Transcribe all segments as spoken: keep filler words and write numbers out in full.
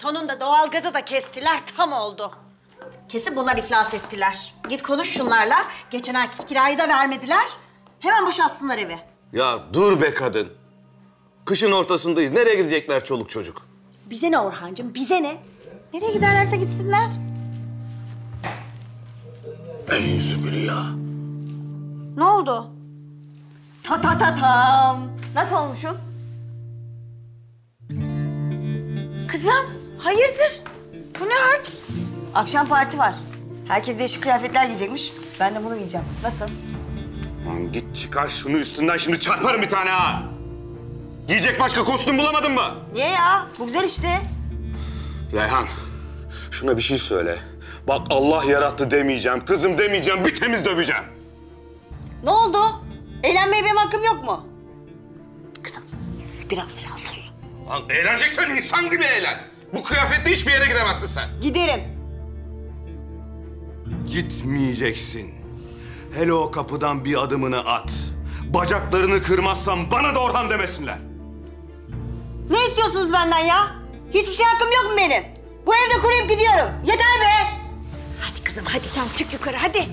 Sonunda doğalgazı da kestiler, tam oldu. Kesin bunlar iflas ettiler. Git konuş şunlarla. Geçen ayki kirayı da vermediler. Hemen boşaltsınlar evi. Ya dur be kadın. Kışın ortasındayız. Nereye gidecekler çoluk çocuk? Bize ne Orhancığım, bize ne? Nereye giderlerse gitsinler. Eyyüzübillah. Ne oldu? Ta ta ta tam. Nasıl olmuşum? Kızım, hayırdır? Bu ne hal? Akşam parti var. Herkes değişik kıyafetler giyecekmiş. Ben de bunu giyeceğim. Nasıl? Lan git çıkar şunu üstünden, şimdi çarparım bir tane ha. Giyecek başka kostüm bulamadın mı? Niye ya? Bu güzel işte. Reyhan, şuna bir şey söyle. Bak Allah yarattı demeyeceğim, kızım demeyeceğim, bir temiz döveceğim. Ne oldu? Eğlenmeye benim hakkım yok mu? Kızım, biraz falan sus. Lan eğleneceksen insan gibi eğlen. Bu kıyafetle hiçbir yere gidemezsin sen. Giderim. Gitmeyeceksin. Hele o kapıdan bir adımını at. Bacaklarını kırmazsam bana da Orhan demesinler. Ne istiyorsunuz benden ya? Hiçbir şey hakkım yok mu benim? Bu evde kuruyup gidiyorum. Yeter be! Hadi kızım, hadi sen çık yukarı, hadi.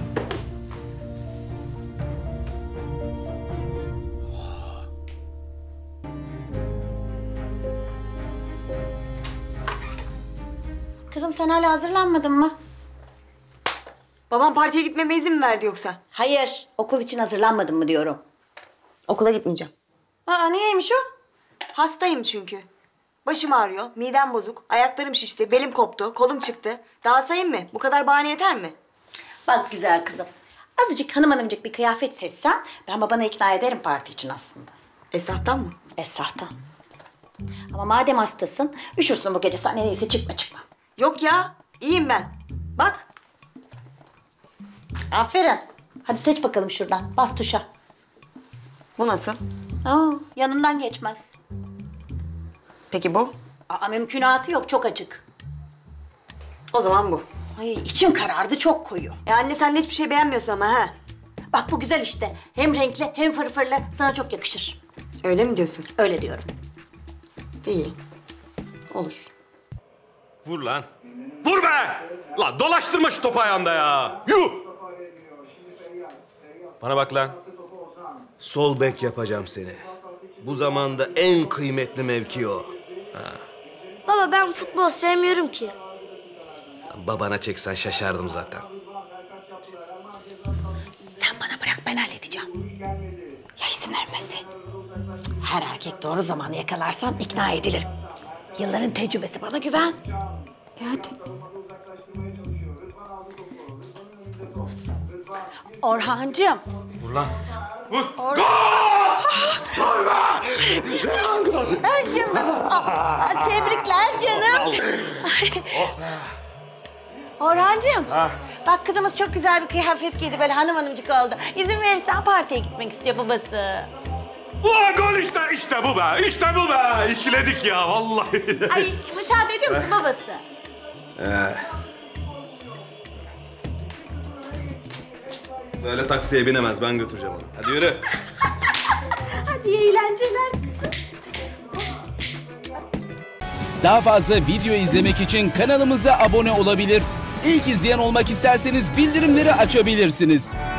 Kızım sen hala hazırlanmadın mı? Babam partiye gitmeme izin mi verdi yoksa? Hayır, okul için hazırlanmadın mı diyorum. Okula gitmeyeceğim. Aa, niyeymiş o? Hastayım çünkü. Başım ağrıyor, midem bozuk, ayaklarım şişti, belim koptu, kolum çıktı. Daha sayayım mı? Bu kadar bahane yeter mi? Bak güzel kızım, azıcık hanım hanımcık bir kıyafet seçsen... ...ben babana ikna ederim parti için aslında. Esnaftan mı? Esrahtan. Ama madem hastasın, üşürsün bu gece, sen en iyisi çıkma çıkma. Yok ya, iyiyim ben. Bak. Aferin. Hadi seç bakalım şuradan, bas tuşa. Bu nasıl? Aa, yanından geçmez. Peki bu? Aa, mümkünatı yok, çok açık. O zaman bu. Ay, içim karardı, çok koyu. E anne sen de hiçbir şey beğenmiyorsun ama ha. Bak bu güzel işte. Hem renkli hem fırfırlı, sana çok yakışır. Öyle mi diyorsun? Öyle diyorum. İyi. Olur. Vur lan. Vur be! Lan dolaştırma şu topu ayağında ya. Yuh! Bana bak lan. Sol bek yapacağım seni. Bu zamanda en kıymetli mevki o. Ha. Baba ben futbol sevmiyorum ki. Babana çeksen şaşardım zaten. Sen bana bırak, ben halledeceğim. Ya izin vermezse? Her erkek doğru zamanı yakalarsan ikna edilir. Yılların tecrübesi, bana güven. E hadi. Orhancığım. Vur lan. Vur. Or Gol! Gol be! Ay canım. Aa, tebrikler canım. Orhancığım. Ha. Bak kızımız çok güzel bir kıyafet giydi, böyle hanım hanımcık oldu. İzin verirsen partiye gitmek istiyor babası. Ulan gol işte, işte bu be, işte bu be. İkiledik ya vallahi. Ay müsaade ediyor musun babası? Ee. Böyle taksiye binemez, ben götüreceğim onu. Hadi yürü. Hadi iyi eğlenceler kızım. Daha fazla video izlemek için kanalımıza abone olabilir. İlk izleyen olmak isterseniz bildirimleri açabilirsiniz.